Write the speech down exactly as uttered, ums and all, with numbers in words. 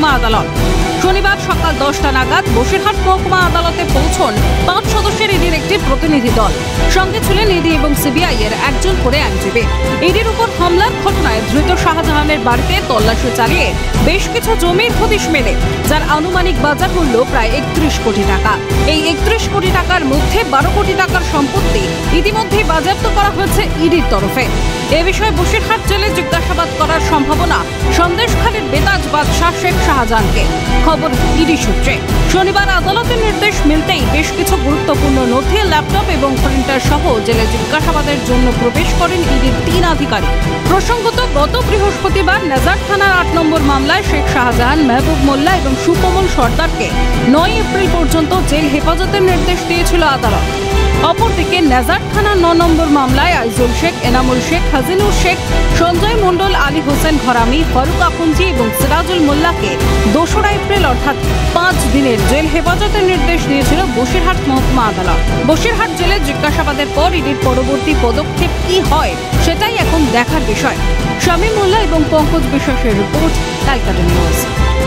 মহকুমা আদালত। শনিবার সকাল দশটা নাগাদ বসিরহাট মহকুমা আদালতে পৌঁছন পাঁচ সদস্যের ইডির একটি প্রতিনিধি দল। সঙ্গে ছিলেন ইডি এবং সিবিআই এর একজন করে আইনজীবী। ইডির উপর হামলার ঘটনায় ধৃত শাহজাহানের বাড়িতে তল্লাশি চালিয়ে বেশ কিছু জমির হদিশ মেলে, যার আনুমানিক বাজার মূল্য প্রায় একত্রিশ কোটি টাকা। এই একত্রিশ কোটি টাকার মধ্যে বারো কোটি টাকার সম্পত্তি ইতিমধ্যে বাজেয়াপ্ত করা হয়েছে ইডির তরফে। এ বিষয়ে বসিরহাট জেলে জিজ্ঞাসাবাদ করার সম্ভাবনা সন্দেশখালীর বেতাজ বাদশাহ শেখ শাহজাহানকে। খবর ইডি সূত্রে। শনিবার আদালতের নির্দেশ মিলতেই বেশ কিছু গুরুত্বপূর্ণ নথি, ল্যাপটপ এবং প্রিন্টার সহ জেলে জিজ্ঞাসাবাদের জন্য প্রবেশ করেন ইডির তিন আধিকারিক। প্রসঙ্গত, গত বৃহস্পতিবার নেজার থানার আট নম্বর মামলায় শেখ শাহজাহান, মেহবুব মোল্লা এবং সুকমল সর্দারকে নয় এপ্রিল পর্যন্ত জেল হেফাজতের নির্দেশ দিয়েছিল আদালত। অপরদিকে নেজার থানার ন নম্বর মামলায় আইজুল শেখ, এনামুল শেখ, হাজিনুর শেখ, সঞ্জয় মণ্ডল, আলী হোসেন ঘরামি, ফারুক আখুনজি এবং সিরাজুল মোল্লাকে দোসরা এপ্রিল অর্থাৎ পাঁচ দিনের জেল হেফাজতের নির্দেশ দিয়েছিল বসিরহাট মহকুমা আদালত। বসিরহাট জেলে জিজ্ঞাসাবাদের পর ইডির পরবর্তী পদক্ষেপ কি হয় সেটাই এখন দেখার বিষয়। শামীম মোল্লা এবং পঙ্কজ বিশ্বাসের রিপোর্ট, ক্যালকাটা নিউজ।